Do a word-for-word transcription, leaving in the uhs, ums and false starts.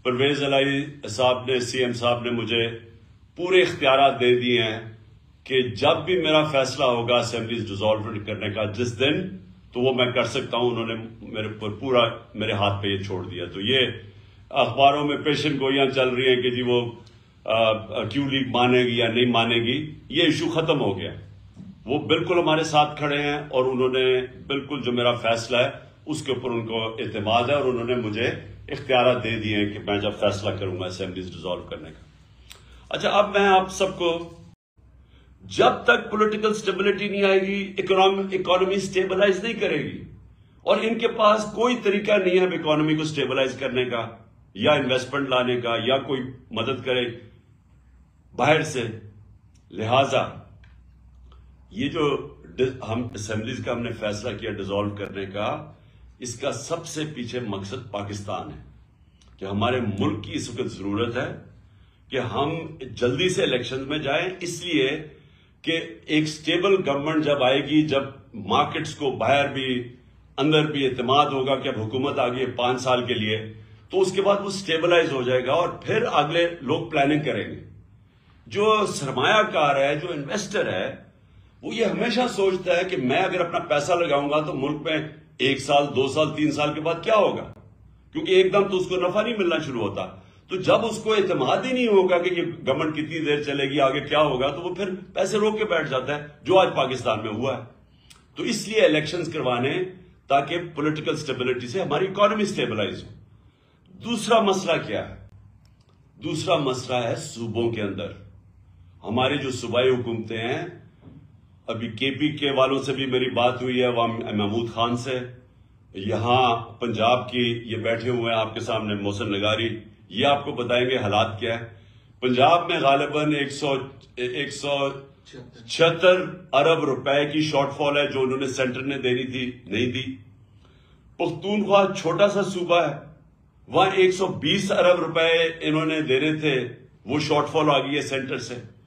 پرویز الہی صاحب نے سی ایم صاحب نے مجھے پورے اختیارات دے دیے ہیں کہ جب بھی میرا فیصلہ ہوگا اسمبلیز ڈیزالو کرنے کا جس دن تو وہ میں کر سکتا ہوں. انہوں نے میرے پر پورا میرے ہاتھ پہ یہ چھوڑ دیا. تو یہ اخباروں میں پیشن گوئیاں چل رہی ہیں کہ جی وہ کیو لیگ مانے گی یا نہیں مانے گی, یہ ایشو ختم ہو گیا. وہ بالکل ہمارے ساتھ کھڑے ہیں اور انہوں نے بالکل جو میرا فیصلہ ہے اس کے اوپر ان کو اعتماد ہے اور انہوں نے مجھے اختیارات دے دیے ہیں کہ میں جب فیصلہ کروں گا اسمبلیز ڈیزالو کرنے کا. اچھا, اب میں آپ سب کو, جب تک پولیٹیکل سٹیبلٹی نہیں آئے گی اکانومی سٹیبلائز نہیں کرے گی, اور ان کے پاس کوئی طریقہ نہیں ہے اب اکانومی کو سٹیبلائز کرنے کا یا انویسٹمنٹ لانے کا یا کوئی مدد کرے باہر سے. لہذا یہ جو ہم اسمبلیز کا ہم نے فیصلہ کیا ڈیزالو کرنے کا, اس کا سب سے پیچھے مقصد پاکستان ہے کہ ہمارے ملک کی اس وقت ضرورت ہے کہ ہم جلدی سے الیکشن میں جائیں, اس لیے کہ ایک سٹیبل گورنمنٹ جب آئے گی, جب مارکیٹس کو باہر بھی اندر بھی اعتماد ہوگا کہ اب حکومت آ گئی ہے پانچ سال کے لیے, تو اس کے بعد وہ سٹیبلائز ہو جائے گا اور پھر اگلے لوگ پلاننگ کریں گے. جو سرمایہ کار ہے, جو انویسٹر ہے, وہ یہ ہمیشہ سوچتا ہے کہ میں اگر اپنا پیسہ لگاؤں گا تو ملک میں ایک سال دو سال تین سال کے بعد کیا ہوگا, کیونکہ ایک دم تو اس کو نفع نہیں ملنا شروع ہوتا. تو جب اس کو اعتماد ہی نہیں ہوگا کہ یہ گورنمنٹ کتنی دیر چلے گی, آگے کیا ہوگا, تو وہ پھر پیسے روک کے بیٹھ جاتا ہے, جو آج پاکستان میں ہوا ہے. تو اس لیے الیکشنز کروانے تاکہ پولیٹیکل سٹیبلٹی سے ہماری اکانومی سٹیبلائز ہو. دوسرا مسئلہ کیا ہے؟ دوسرا مسئلہ ہے صوبوں کے اندر. ہماری جو صوبائی حکومتیں ہیں, ابھی کے پی کے والوں سے بھی میری بات ہوئی ہے, وہاں محمود خان سے, یہاں پنجاب کی یہ بیٹھے ہوئے ہیں آپ کے سامنے محسن نگاری, یہ آپ کو بتائیں گے حالات کیا ہے. پنجاب میں غالباً ایک سو ایک سو چھہتر ارب روپے کی شارٹ فال ہے جو انہوں نے سینٹر نے دینی تھی, نہیں دی. پختونخوا چھوٹا سا صوبہ ہے, وہاں ایک سو بیس ارب روپے انہوں نے دینے تھے, وہ شارٹ فال آ گئی ہے سینٹر سے.